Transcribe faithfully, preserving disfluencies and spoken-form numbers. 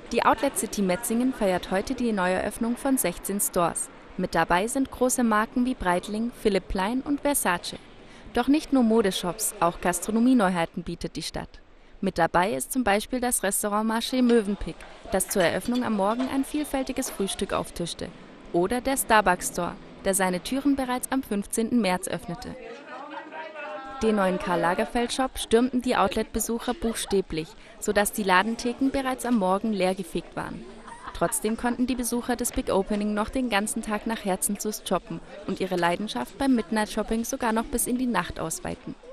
Die Outlet City Metzingen feiert heute die Neueröffnung von sechzehn Stores. Mit dabei sind große Marken wie Breitling, Philipp Plein und Versace. Doch nicht nur Modeshops, auch Gastronomieneuheiten bietet die Stadt. Mit dabei ist zum Beispiel das Restaurant Marché Mövenpick, das zur Eröffnung am Morgen ein vielfältiges Frühstück auftischte. Oder der Starbucks Store, der seine Türen bereits am fünfzehnten März öffnete. Den neuen Karl Lagerfeld Shop stürmten die Outlet-Besucher buchstäblich, sodass die Ladentheken bereits am Morgen leergefegt waren. Trotzdem konnten die Besucher des Big Opening noch den ganzen Tag nach Herzenslust shoppen und ihre Leidenschaft beim Midnight Shopping sogar noch bis in die Nacht ausweiten.